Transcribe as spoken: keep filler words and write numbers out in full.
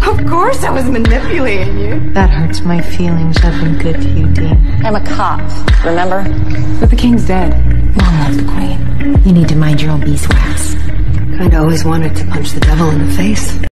Of course I was manipulating you. That hurts my feelings. I've been good to you, Dean. I'm a cop, remember? But the king's dead. Long live the queen. You need to mind your own beeswax. Kinda always wanted to punch the devil in the face.